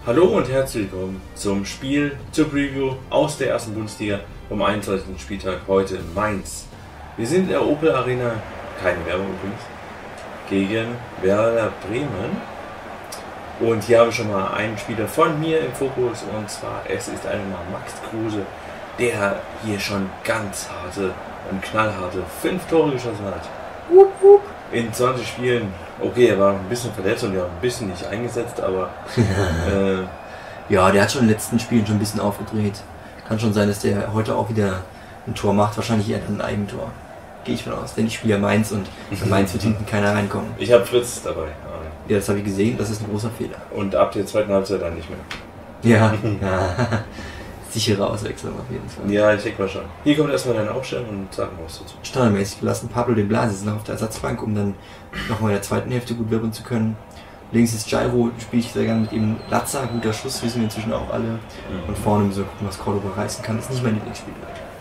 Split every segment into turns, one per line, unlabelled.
Hallo und herzlich willkommen zum Spiel, zur Preview aus der ersten Bundesliga vom 21. Spieltag heute in Mainz. Wir sind in der Opel Arena, keine Werbung übrigens, gegen Werder Bremen. Und hier habe ich schon mal einen Spieler von mir im Fokus, und zwar es ist einmal Max Kruse, der hier schon ganz harte und knallharte 5 Tore geschossen hat. In 20 Spielen. Okay, er war ein bisschen verletzt und ja, ein bisschen nicht eingesetzt, aber
ja, der hat schon in den letzten Spielen schon ein bisschen aufgedreht. Kann schon sein, dass der heute auch wieder ein Tor macht, wahrscheinlich eher ein Eigentor. Gehe ich von aus, denn ich spiele ja Mainz und bei Mainz wird hinten keiner reinkommen.
Ich habe Fritz dabei.
Ja, das habe ich gesehen, das ist ein großer Fehler.
Und ab der zweiten Halbzeit dann nicht mehr.
Ja, ja. Sichere Auswechslung auf jeden Fall.
Ja, ich denke mal schon. Hier kommt erstmal deine Aufstellung und sagen wir was dazu.
Standardmäßig, wir lassen Pablo de Blasis noch auf der Ersatzbank, um dann nochmal in der zweiten Hälfte gut wirbeln zu können. Links ist Jairo, spiele ich sehr gerne mit ihm. Latza, guter Schuss, wissen wir inzwischen auch alle. Und vorne müssen wir gucken, was Cordoba reißen kann. Das ist nicht mein Lieblingsspieler.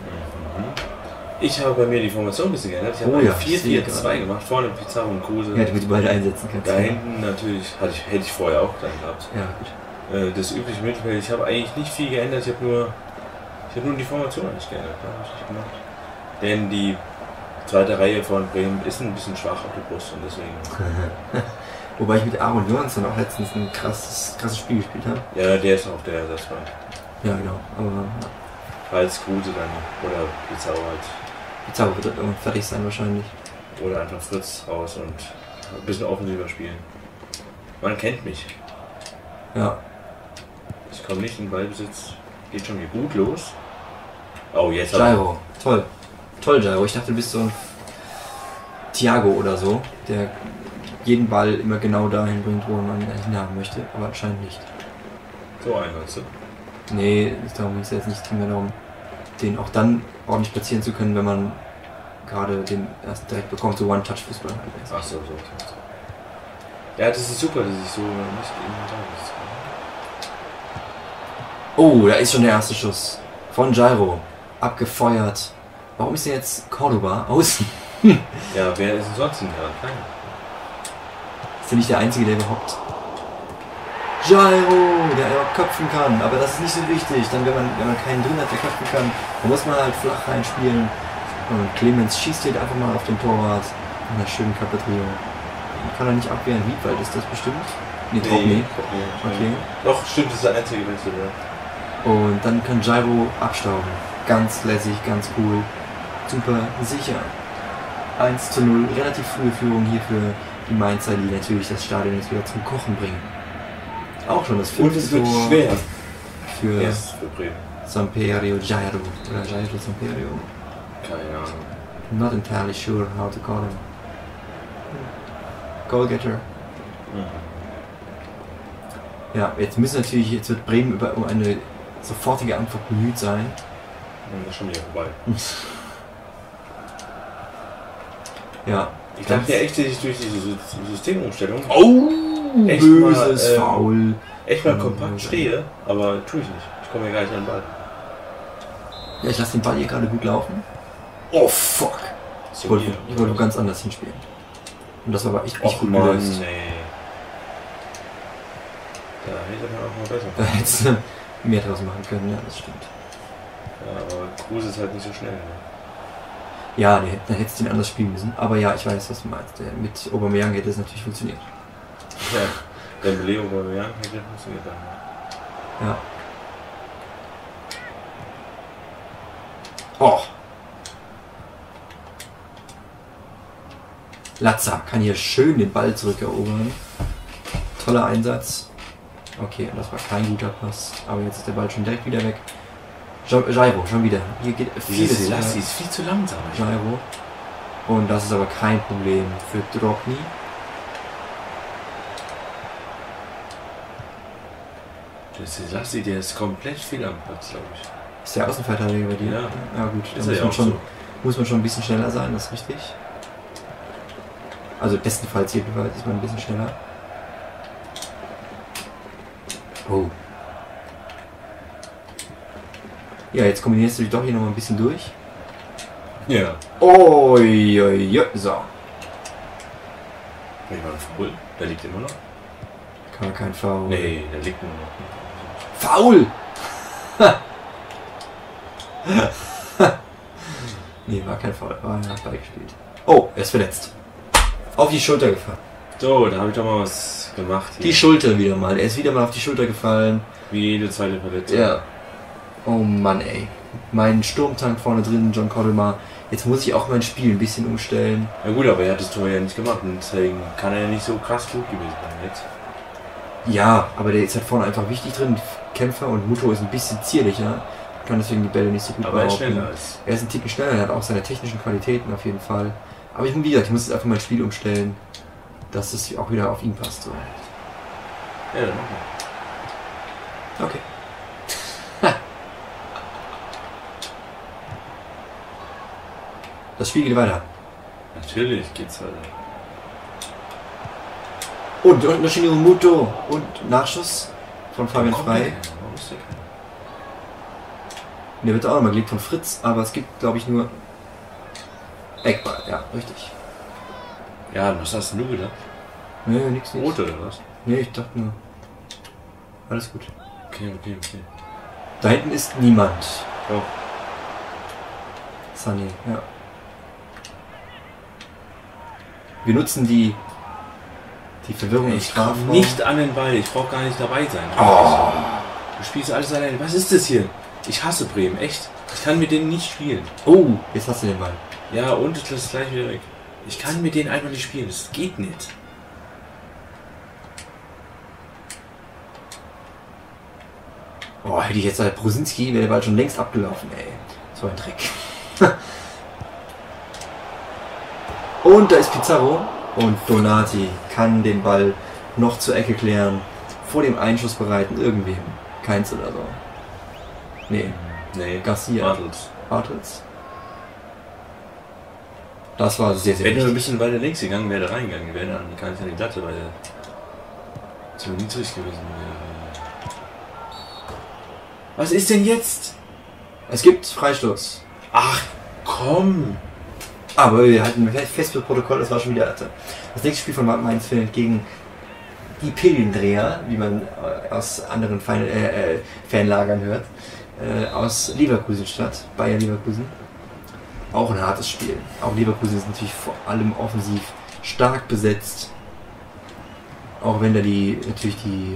Ich habe bei mir die Formation ein bisschen geändert. Ich habe
ja,
4-4-2 gemacht. Vorne Pizarro und Kruse.
Ja, damit du beide einsetzen kannst.
Da hinten natürlich, hätte ich vorher auch dann gehabt.
Ja, gut.
Das übliche Mittelfeld. Ich habe eigentlich nicht viel geändert. Ich habe nur die Formation eigentlich geändert. Ja, habe ich nicht gemacht. Denn die zweite Reihe von Bremen ist ein bisschen schwach auf der Brust und deswegen.
Wobei ich mit Aaron Johansson auch letztens ein krasses Spiel gespielt habe.
Ja, der ist auf der Ersatzbank.
Ja, genau. Aber
falls Kruse dann oder Pizarro halt.
Pizarro wird irgendwann fertig sein wahrscheinlich.
Oder einfach Fritz raus und ein bisschen offensiver spielen. Man kennt mich.
Ja.
Ich komme nicht in den Ballbesitz. Geht schon wieder gut los. Oh, jetzt
Jairo. Toll. Toll, Jairo. Ich dachte, du bist so ein Thiago oder so, der jeden Ball immer genau dahin bringt, wo man ihn hinhaben möchte. Aber anscheinend nicht.
So ein, weißt du?
Nee, darum ging es jetzt nicht. Es ging mir darum, den auch dann ordentlich platzieren zu können, wenn man gerade den erst direkt bekommt, so One-Touch-Fußball.
Ach so. Ja, das ist super, dass ich so nicht in den Tag.
Oh, da ist schon der erste Schuss. Von Jairo. Abgefeuert. Warum ist denn jetzt Cordoba außen?
Ja, wer ist denn sonst denn da? Keiner.
Ist ja nicht der Einzige, der überhaupt... Jairo, der überhaupt köpfen kann. Aber das ist nicht so wichtig. Dann, wenn man keinen drin hat, der köpfen kann, dann muss man halt flach reinspielen. Und Clemens schießt hier einfach mal auf den Torwart. In einer schönen Kapitrio. Kann er nicht abwehren. Wiedwald ist das bestimmt? Nee, Trockney. Okay.
Doch, stimmt, das ist der einzige Wechsel, ja.
Und dann kann Jairo abstauben. Ganz lässig, ganz cool. Super sicher. 1:0. Relativ frühe Führung hier für die Mainzer, die natürlich das Stadion jetzt wieder zum Kochen bringen. Auch schon das 5.
Und es wird
Tor
schwer.
für
Bremen.
Samperio Jairo. Oder Jairo Samperio.
Keine Ahnung.
Not entirely sure how to call him. Goalgetter. Ja, jetzt wird Bremen um eine sofortige Antwort bemüht sein.
Und das ist schon wieder vorbei.
Ja.
Ich dachte ja echt, dass ich durch diese Systemumstellung
echt böses Foul.
Echt mal kompakt stehe, aber tue ich nicht. Ich komme ja gar nicht an den Ball.
Ja, ich lasse den Ball hier gerade gut laufen. Oh fuck! Ich wollte ganz anders hinspielen. Und das war aber echt nicht gut gelöst.
Nee. Da hätte man auch mal besser.
Da hättest du mehr draus machen können, ja, das stimmt.
Ja, aber Kruse ist halt nicht so schnell. Ne?
Ja, dann hättest du ihn anders spielen müssen. Aber ja, ich weiß, was du meinst. Mit Aubameyang hätte es natürlich funktioniert.
Ja, der Beleo Aubameyang hätte funktioniert dann.
Ja. Oh! Latza kann hier schön den Ball zurückerobern. Toller Einsatz. Okay, das war kein guter Pass. Aber jetzt ist der Ball schon direkt wieder weg. Jairo, schon wieder. Hier geht vieles.
Lassi ist viel zu langsam.
Jairo. Und das ist aber kein Problem für Trockney.
Das Lassi, der ist komplett fehl am Platz, glaube ich.
Ist der Außenverteidiger bei dir? Ja gut, da muss man schon ein bisschen schneller sein, das ist richtig. Also bestenfalls jedenfalls ist man ein bisschen schneller. Oh. Ja, jetzt kombinierst du dich doch hier noch mal ein bisschen durch.
Ja.
Oh, so.
Ich war voll. Der liegt immer noch.
War kein Foul.
Nee, der liegt nur noch.
Foul! Nee, war kein Foul. War Ball gespielt. Oh, er ist verletzt. Auf die Schulter gefallen.
So, da habe ich doch mal was gemacht hier.
Die Schulter wieder mal. Er ist wieder mal auf die Schulter gefallen.
Wie jede zweite Verletzung.
Ja. Oh Mann, ey. Mein Sturmtank vorne drin, John Cordema. Jetzt muss ich auch mein Spiel ein bisschen umstellen.
Ja gut, aber er hat das Tor ja nicht gemacht und deswegen kann er ja nicht so krass gut gewesen sein jetzt.
Ja, aber der ist halt vorne einfach wichtig drin. Kämpfer und Muto ist ein bisschen zierlicher. Kann deswegen die Bälle nicht so gut
Aber er ist
behaupten.
schneller als.
Er ist ein Ticken schneller, er hat auch seine technischen Qualitäten auf jeden Fall. Aber ich, wie gesagt, ich muss jetzt einfach mein Spiel umstellen, dass es auch wieder auf ihn passt. So.
Ja, dann machen wir.
Okay. Das Spiel geht weiter.
Natürlich geht's weiter.
Und Yoshinobu Muto und Nachschuss von Fabian
Warum
Frey.
denn? Warum ist der kein-
Der wird auch nochmal gelegt von Fritz, aber es gibt, glaube ich, nur Eckball. Ja, richtig.
Ja, was hast du gedacht?
Nee, nix.
Rot oder was?
Nee, ich dachte nur. Alles gut.
Okay.
Da hinten ist niemand.
Oh.
Sunny, ja. Wir nutzen die Verwirrung im
Ich komme
Strafraum.
nicht an den Ball, ich brauche gar nicht dabei sein.
Oh.
Du spielst alles alleine. Was ist das hier? Ich hasse Bremen, echt. Ich kann mit denen nicht spielen.
Oh, jetzt hast du den Ball.
Ja, und ich lasse es gleich wieder weg. Ich kann mit denen einfach nicht spielen, das geht nicht.
Oh, hätte ich jetzt halt Brusinski, wäre der Ball schon längst abgelaufen, ey. So ein Trick. Und da ist Pizarro. Und Donati kann den Ball noch zur Ecke klären. Vor dem Einschuss bereiten, irgendwem. Keins oder so. Nee,
Nee,
Garcia.
Bartels.
Bartels. Das war sehr, sehr
Wenn du ein
wichtig.
bisschen weiter links gegangen wäre, der reingegangen wäre, dann gar nicht an die Latte, weil der zu niedrig gewesen wäre. Was ist denn jetzt?
Es gibt Freistoß.
Ach, komm!
Aber wir hatten fest für Protokoll, das war schon wieder das nächste Spiel von Mainz findet gegen die Pillendreher, wie man aus anderen Fanlagern hört, aus Leverkusen statt, Bayer Leverkusen. Auch ein hartes Spiel. Auch Leverkusen ist natürlich vor allem offensiv stark besetzt. Auch wenn da natürlich die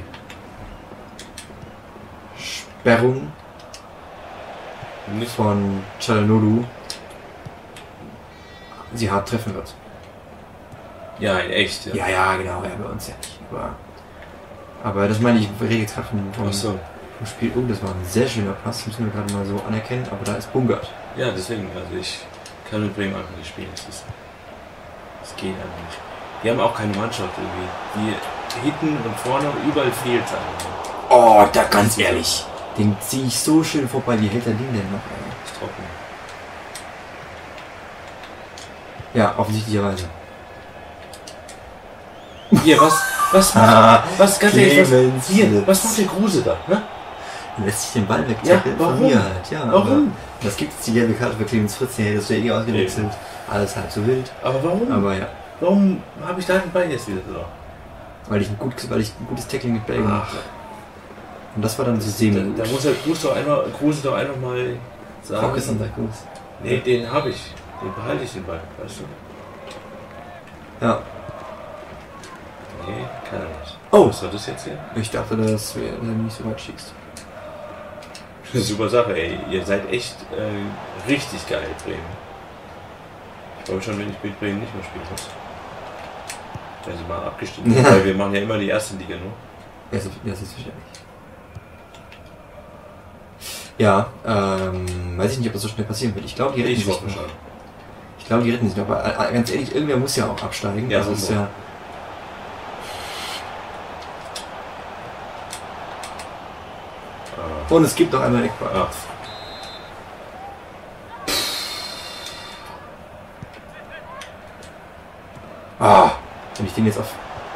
Sperrung
Nicht
von Çalhanoğlu sie hart treffen wird.
Ja, in echt, ja.
Ja, genau, ja, bei uns ja nicht. Aber das meine ich, wir reden jetzt gerade vom
Ach so.
Spiel. Oh, das war ein sehr schöner Pass, müssen wir gerade mal so anerkennen, aber da ist Bungert.
Ja, deswegen, also ich kann mit Bremen einfach nicht spielen. Das geht einfach nicht. Die haben auch keine Mannschaft irgendwie. Die hinten und vorne und überall fehlt es einfach.
Oh, da ganz ehrlich. Den ziehe ich so schön vorbei. Wie hält er den denn noch?
Das ist trocken.
Ja, offensichtlicherweise.
Hier, was ganz ehrlich,
Clemens
hier, was macht der Kruse da? Ne?
Lässt sich den Ball
Ja,
wegtackeln
warum?
von mir halt. Ja,
Warum?
aber das gibt es die gelbe Karte für Clemens Fritz, der hättest du ja eh ausgewechselt. Alles halb so wild.
Aber warum?
Aber ja,
Warum habe ich da den Ball jetzt wieder so?
weil ich ein gutes Tackling mit Bell gemacht
Ach.
habe. Und das war dann so semi-gut.
Da muss der Kruse doch einfach mal sagen.
Fock ist unser Gruß.
Nee, den habe ich. Den behalte ich den Ball, weißt du?
Ja.
Nee, kann er nicht.
Oh.
Was war das jetzt hier?
Ich dachte, dass wir nicht so weit schießt.
Super Sache, ey. Ihr seid echt richtig geil, Bremen. Ich glaube schon, wenn ich mit Bremen nicht mehr spielen muss. Wenn sie mal abgestiegen sind, weil wir machen ja immer die erste Liga nur.
Ja, das ist verständlich. Ja, weiß ich nicht, ob das so schnell passieren wird. Ich glaube, die retten
Ich
sich
hoffe
noch.
schon.
Ich glaube, die retten sich noch. Aber ganz ehrlich, irgendwer muss ja auch absteigen.
Ja,
also ist ja. Und es gibt noch einmal Eckball.
Ah.
Ah, wenn ich den jetzt auf.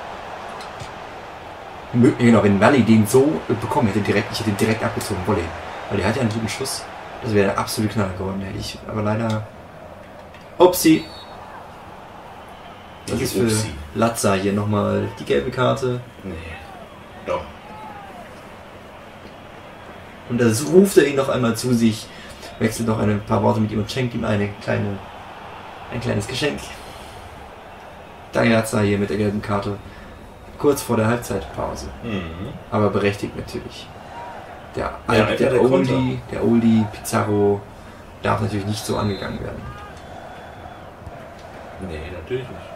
Genau, wenn Mali den so bekommen hätte, ich hätte ihn direkt abgezogen, Volley. Weil der hat ja einen guten Schuss. Das wäre der absolute Knaller geworden, hätte ich. Aber leider. Upsi. Das ist für
Upsi.
Latza hier nochmal die gelbe Karte.
Nee. Doch.
Und das ruft er ihn noch einmal zu sich, wechselt noch ein paar Worte mit ihm und schenkt ihm ein kleines Geschenk. Daihatsa hier mit der gelben Karte. Kurz vor der Halbzeitpause. Aber berechtigt natürlich. Der Oldie Pizarro darf natürlich nicht so angegangen werden.
Nee, natürlich nicht.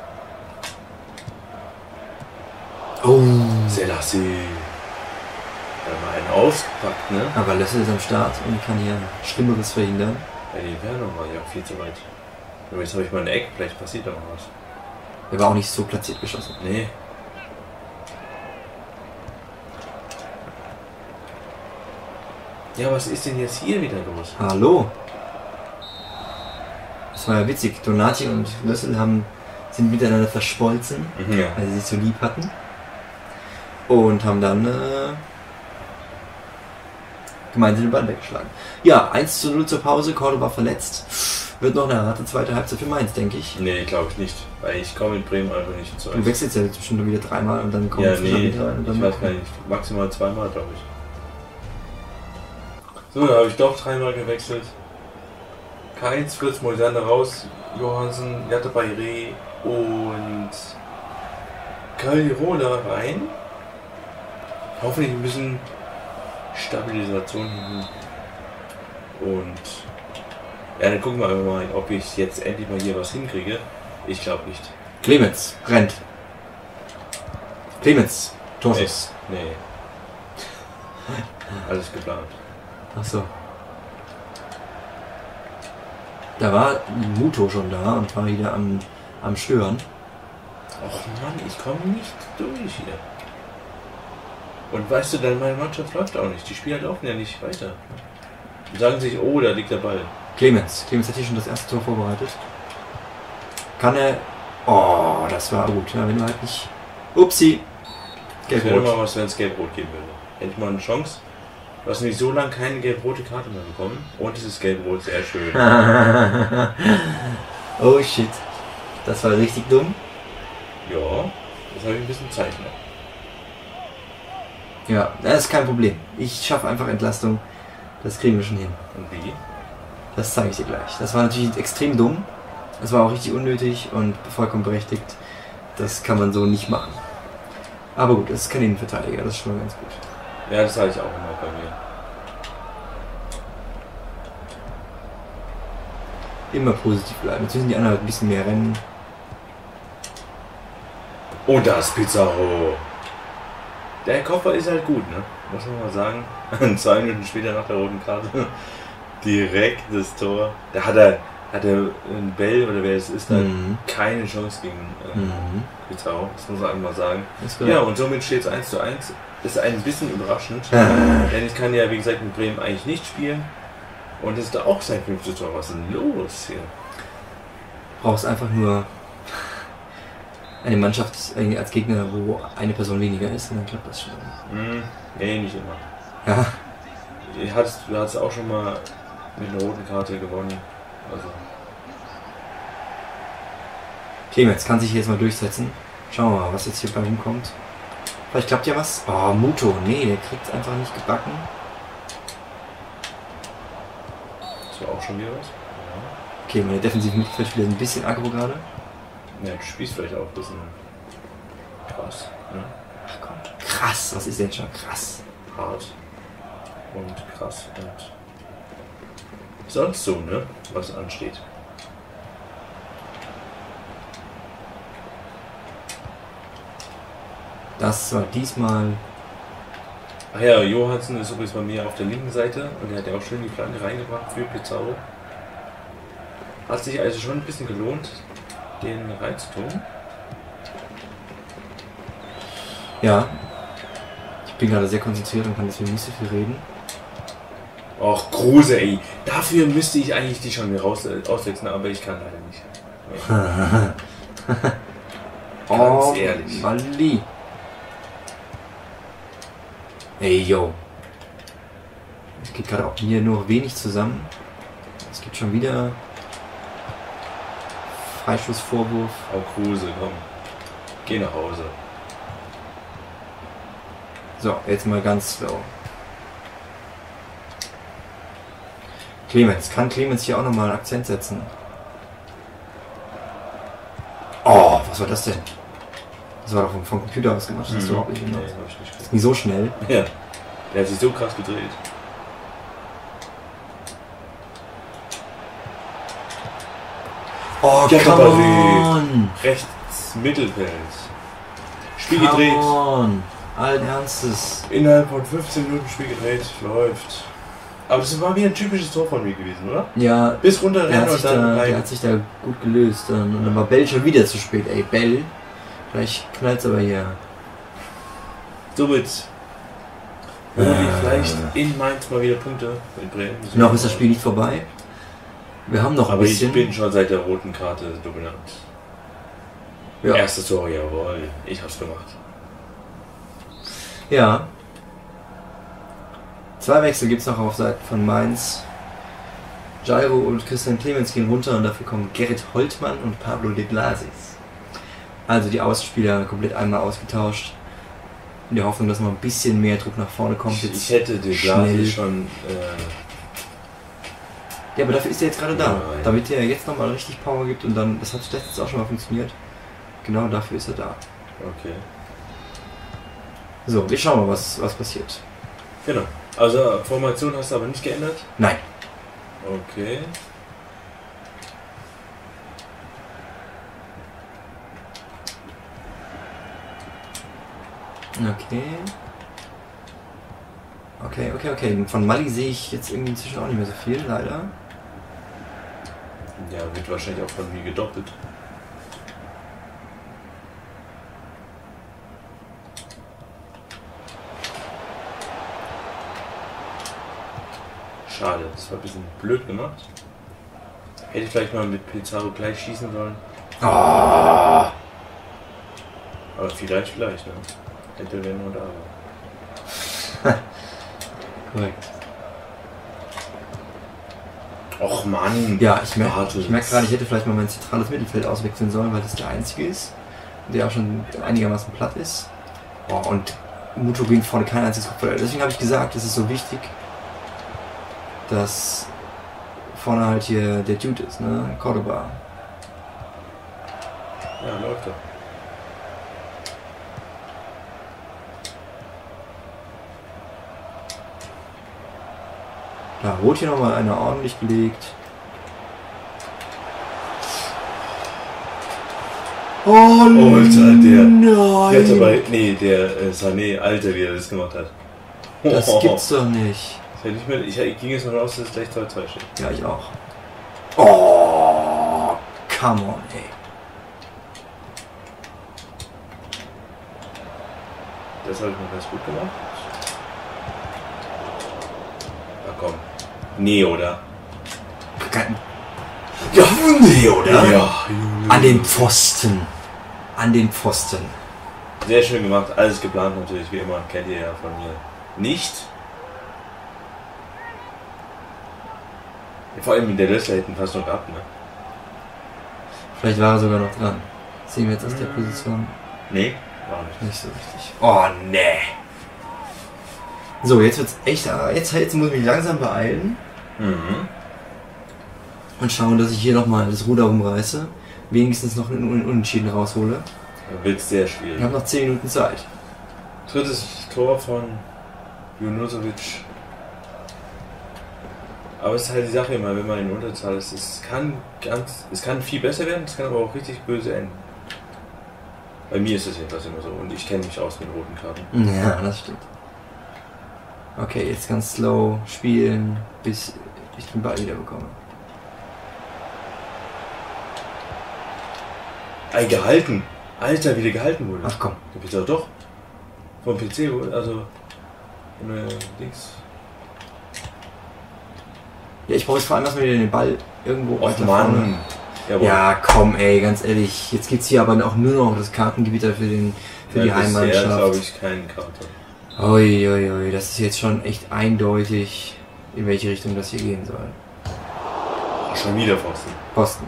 Oh.
Selassie. Da mal einen auspackt, ne?
Aber Lössel ist am Start und kann hier Schlimmeres verhindern.
Ja, die Entfernung war ja viel zu weit. Aber jetzt habe ich mal ein Eck, vielleicht passiert da mal was.
Er war auch nicht so platziert geschossen.
Nee. Ja, was ist denn jetzt hier wieder los?
Hallo? Das war ja witzig. Donati und Lössel sind miteinander verschmolzen,
Ja.
weil sie sich so lieb hatten. Und haben dann gemeinsam den Ball weggeschlagen. Ja, 1:0 zur Pause. Cordoba verletzt. Wird noch eine harte zweite Halbzeit für Mainz, denke ich.
Nee, glaube ich nicht. Weil ich komme mit Bremen einfach nicht zurecht.
Du wechselst ja jetzt bestimmt nur wieder 3-mal und dann kommt
Ja, nee,
wieder rein. Und dann
ich weiß gar nicht. Maximal 2-mal, glaube ich. So, da habe ich doch 3-mal gewechselt. Keins, Fritz Moisander raus, Johansen, Jatta Bayre und Calderola rein. Hoffentlich ein bisschen Stabilisation hinten. Und ja, dann gucken wir mal, ob ich jetzt endlich mal hier was hinkriege. Ich glaube nicht.
Clemens rennt. Clemens, Torschuss.
Nee. Alles geplant.
Achso. Da war Muto schon da und war wieder am Stören.
Och Mann, ich komme nicht durch hier. Und weißt du, dann meine Mannschaft läuft auch nicht. Die Spieler laufen ja nicht weiter. Die sagen sich, oh, da liegt der Ball.
Clemens hat hier schon das erste Tor vorbereitet. Kann er... Oh, das war gut. Ja, wenn du halt nicht... Upsi.
Ich wäre
Gelb-Rot.
mal was, wenn es gelb-rot geben würde. Hätte ich mal eine Chance. Du hast nämlich so lange keine gelb-rote Karte mehr bekommen. Und es ist gelb-rot, sehr schön.
Oh shit. Das war richtig dumm.
Ja, das habe ich ein bisschen Zeit noch.
Ja, das ist kein Problem. Ich schaffe einfach Entlastung. Das kriegen wir schon hin.
Und wie?
Das zeige ich dir gleich. Das war natürlich extrem dumm. Das war auch richtig unnötig und vollkommen berechtigt. Das kann man so nicht machen. Aber gut, das ist kein Innenverteidiger. Das ist schon mal ganz gut.
Ja, das sage ich auch immer bei mir.
Immer positiv bleiben. Jetzt müssen die anderen ein bisschen mehr rennen.
Und das Pizarro. Der Koffer ist halt gut, ne? Muss man mal sagen. 2 Minuten später nach der roten Karte. Direkt das Tor. Da hat er ein Bell oder wer es ist, da keine Chance gegen Pizarro. Das muss man einmal sagen. Ja, und somit steht es 1:1. Ist ein bisschen überraschend. Denn ich kann ja, wie gesagt, mit Bremen eigentlich nicht spielen. Und es ist da auch sein 5. Tor. Was ist denn los hier?
Brauchst einfach nur eine Mannschaft als Gegner, wo eine Person weniger ist, und dann klappt das schon.
Nee, nicht immer.
Ja.
Du hast auch schon mal mit einer roten Karte gewonnen. Also.
Clemens kann sich hier jetzt mal durchsetzen. Schauen wir mal, was jetzt hier bei rumkommt. Vielleicht klappt ja was. Oh, Muto. Nee, der kriegt es einfach nicht gebacken.
Das war auch schon wieder was. Ja.
Okay, meine defensiven Mittelfeldspieler sind ein bisschen aggro gerade.
Ja, du spielst vielleicht auch ein bisschen krass. Ne?
Ach komm. Krass, was ist denn schon krass?
Hart. Und krass. Und sonst so, ne? Was ansteht.
Das war diesmal...
Ach ja, Johansen ist übrigens bei mir auf der linken Seite und er hat ja auch schön die Flanke reingebracht für Pizarro. Hat sich also schon ein bisschen gelohnt, den reinzutun.
Ja. Ich bin gerade sehr konzentriert und kann deswegen nicht so viel reden.
Och, Kruse, ey. Dafür müsste ich eigentlich die schon auswechseln, aber ich kann leider nicht. Ganz ehrlich.
Mali. Ey, yo. Es geht gerade auch mir nur wenig zusammen. Es gibt schon wieder Freischussvorwurf.
Oh, Kruse, komm. Geh nach Hause.
So, jetzt mal ganz slow. Clemens. Kann Clemens hier auch nochmal einen Akzent setzen? Oh, was war das denn? Das war doch vom Computer aus gemacht. Das hast du überhaupt nicht gemacht.
Nee, hab ich nicht
Das ist nicht so schnell.
Ja. Der hat sich so krass gedreht.
Oh,
Ja,
come
aber
on!
Rechts Mittelfeld. Spiel
Come
gedreht.
on! Allen Ernstes.
Innerhalb von 15 Minuten Spiel gedreht. Läuft. Aber das war wie ein typisches Tor von mir gewesen, oder?
Ja,
Bis runter
der
rennen und dann
der
rein.
hat sich da gut gelöst. Und dann war Bell schon wieder zu spät. Ey, Bell. Vielleicht knallt's aber hier.
Somit holen wir vielleicht in Mainz mal wieder Punkte mit Bremen.
Noch ist das Spiel nicht vorbei. Wir haben noch ein
Aber
bisschen.
ich bin schon seit der roten Karte dominant.
Ja.
Erstes Tor, jawohl. Ich hab's gemacht.
Ja. 2 Wechsel gibt es noch auf Seiten von Mainz. Jairo und Christian Clemens gehen runter und dafür kommen Gerrit Holtmann und Pablo de Blasis. Also die Außenspieler komplett einmal ausgetauscht. In der Hoffnung, dass mal ein bisschen mehr Druck nach vorne kommt.
Ich hätte de Blasis schon...
Ja, aber dafür ist er jetzt gerade da.
Nein.
Damit er jetzt nochmal richtig Power gibt und dann, das hat letztens auch schon mal funktioniert. Genau dafür ist er da.
Okay.
So, wir schauen mal, was passiert.
Genau. Also Formation hast du aber nicht geändert?
Nein.
Okay.
Okay. Von Mali sehe ich jetzt irgendwie inzwischen auch nicht mehr so viel, leider.
Ja, wird wahrscheinlich auch von mir gedoppelt. Schade, das war ein bisschen blöd gemacht. Hätte ich vielleicht mal mit Pizarro gleich schießen sollen.
Oh.
Aber vielleicht, ne? Hätte wenn und aber.
Korrekt.
Och Mann!
Ja, ich merke gerade, ich hätte vielleicht mal mein zentrales Mittelfeld auswechseln sollen, weil das der einzige ist, der auch schon einigermaßen platt ist. Oh, und Muto bringt vorne kein einziges Kopfball. Deswegen habe ich gesagt, es ist so wichtig, dass vorne halt hier der Dude ist, ne? Cordoba.
Ja, läuft doch.
Da rot hier nochmal einer ordentlich gelegt. Oh
Alter, der
nein!
hat dabei. Nee, der Sané, Alter, wie er das gemacht hat.
Das gibt's doch nicht.
Ich ging jetzt mal raus, dass es gleich 2-2 steht.
Ja, ich auch. Oh, come on, ey.
Das habe ich mal ganz gut gemacht. Na komm. Nee, oder?
Ja, nee, oder?
Ja.
An den Pfosten. An den Pfosten.
Sehr schön gemacht. Alles geplant natürlich, wie immer. Kennt ihr ja von mir. Nicht. Vor allem in der Lösser hätten fast noch gehabt, ne?
Vielleicht war er sogar noch dran. Sehen wir jetzt aus der Position.
Nee, war nicht.
Nicht so richtig. Oh, nee. So, jetzt wird's echt. Jetzt muss ich mich langsam beeilen.
Mhm.
Und schauen, dass ich hier nochmal das Ruder rumreiße. Wenigstens noch einen Unentschieden raushole.
Wird sehr schwierig.
Wir haben noch 10 Minuten Zeit.
Drittes Tor von Junusovic. Aber es ist halt die Sache immer, wenn man in Unterzahl ist, es kann viel besser werden, es kann aber auch richtig böse enden. Bei mir ist es jedenfalls immer so und ich kenne mich aus mit roten Karten.
Ja, das stimmt. Okay, jetzt ganz slow spielen, bis ich den Ball wieder bekomme.
Ey, gehalten! Alter, wie der gehalten wurde.
Ach komm.
Der Peter doch. Vom PC, also. Dings.
Ja, ich brauche jetzt vor allem erstmal wieder den Ball irgendwo
Och
weiter
Mann!
vorne.
Jawohl.
Ja, komm, ey, ganz ehrlich. Jetzt gibt's hier aber auch nur noch das Kartengebiet für die
Bisher,
Heimmannschaft.
glaube ich, keinen Karte.
Ui, das ist jetzt schon echt eindeutig, in welche Richtung das hier gehen soll.
Oh, schon wieder Pfosten.
Posten.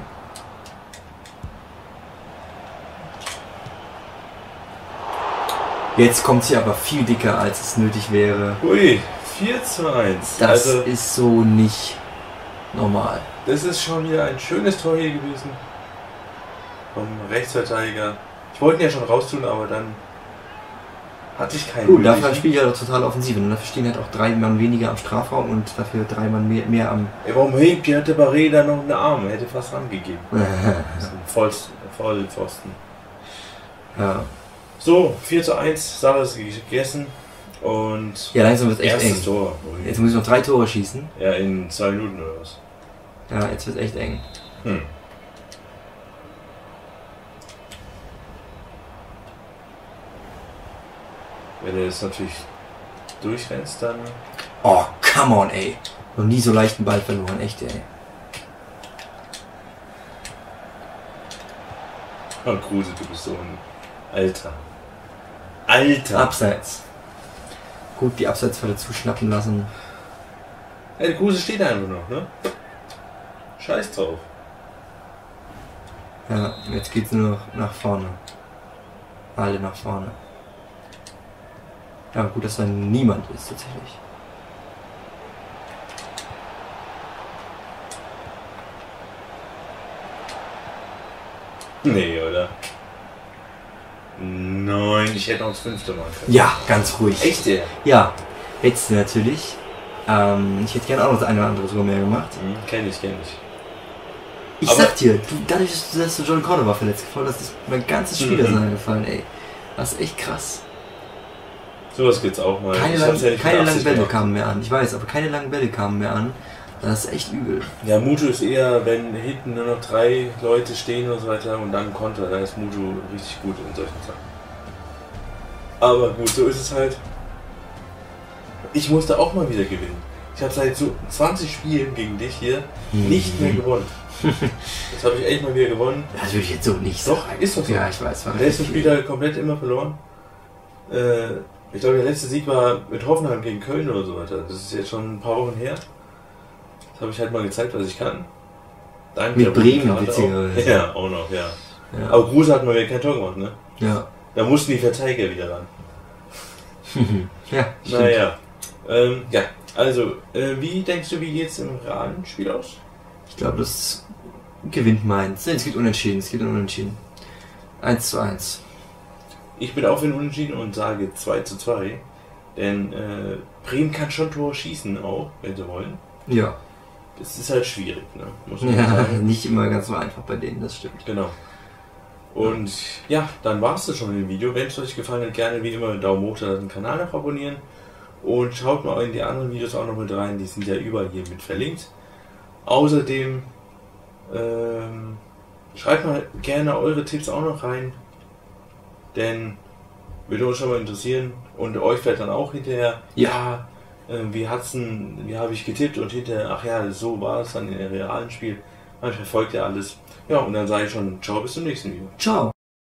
Jetzt kommt sie aber viel dicker, als es nötig wäre.
Ui, 4:1.
Das ist so nicht normal.
Das ist schon wieder ein schönes Tor hier gewesen. Vom Rechtsverteidiger. Ich wollte ihn ja schon raustun, aber dann hatte ich keinen.
Gut, dafür spielt ja total offensiv. Und dafür stehen halt auch 3 Mann weniger am Strafraum und dafür 3 Mann mehr am...
Ey, warum hebt die hatte Barré da noch einen Arm? Er hätte fast rangegeben. Das ist ein Vollpfosten.
Ja.
So, 4:1, Sache ist gegessen. Und
Ja, langsam wird es echt
erstes
eng.
Tor. Ui.
Jetzt muss ich noch 3 Tore schießen.
Ja, in 2 Minuten oder was.
Ja, jetzt wird es echt eng.
Wenn du jetzt natürlich durchrennst, dann...
Oh, come on, ey. Noch nie so leichten Ball verloren, echt, ey.
Oh, Kruse, du bist so ein Alter. Alter!
Abseits. Gut, die Abseitsfalle zuschnappen lassen.
Ja, der Kruse steht einfach noch, ne? Scheiß drauf.
Ja, jetzt geht's nur noch nach vorne. Alle nach vorne. Ja, gut, dass da niemand ist, tatsächlich.
Nee, oder? Nein, ich hätte noch das 5. machen können.
Ja, ganz ruhig.
Echt, der?
Ja, hättest du natürlich. Ich hätte gerne auch noch das eine oder andere Tor mehr gemacht.
Kenn ich.
Ich
Aber-
sag dir, dadurch, dass du John Cordova verletzt gefallen hast, ist mein ganzes Spiel gefallen, ey. Das ist echt krass.
Sowas gibt's auch mal.
Keine
Ich hab's ja
langen
nicht mit Absicht
Bälle
gemacht.
kamen mehr an. Ich weiß, aber keine langen Bälle kamen mehr an. Das ist echt übel.
Ja, Mutu ist eher, wenn hinten nur noch 3 Leute stehen und so weiter und dann Konter, da ist Mutu richtig gut in solchen Sachen. Aber gut, so ist es halt. Ich musste auch mal wieder gewinnen. Ich habe seit so 20 Spielen gegen dich hier nicht mehr gewonnen. Jetzt habe ich echt mal wieder gewonnen.
Das würde ich jetzt so nicht
Doch,
sagen.
ist doch so.
Ja, ich weiß.
Der letzte Spieler komplett immer verloren. Ich glaube, der letzte Sieg war mit Hoffenheim gegen Köln oder so weiter. Das ist jetzt schon ein paar Wochen her. Das habe ich halt mal gezeigt, was ich kann. Danke.
Mit
der
Bremen,
Rundfahrt
witzigerweise.
auch. Ja, auch noch, ja.
Ja.
Aber Kruse hat mal wieder kein Tor gemacht, ne?
Ja.
Da mussten die Verteidiger wieder ran.
Ja, stimmt.
Naja. Ja, also, wie denkst du, wie geht's im Rahmenspiel aus?
Ich glaube, das gewinnt Mainz. Es geht unentschieden. 1:1.
Ich bin auch für den Unentschieden und sage 2:2. Denn Bremen kann schon Tor schießen auch, wenn sie wollen.
Ja.
Das ist halt schwierig, ne? Muss man
Ja,
sagen.
nicht immer ganz so einfach bei denen, das stimmt.
Genau. Und ja, dann war es das schon mit dem Video. Wenn es euch gefallen hat, gerne wie immer einen Daumen hoch, da den Kanal noch abonnieren. Und schaut mal in die anderen Videos auch noch mit rein, die sind ja überall hier mit verlinkt. Außerdem schreibt mal gerne eure Tipps auch noch rein, denn würde uns schon mal interessieren und euch vielleicht dann auch hinterher, ja, wie habe ich getippt und hinterher, ach ja, so war es dann in dem realen Spiel. Manchmal folgt ja alles. Ja, und dann sage ich schon, ciao, bis zum nächsten Video.
Ciao.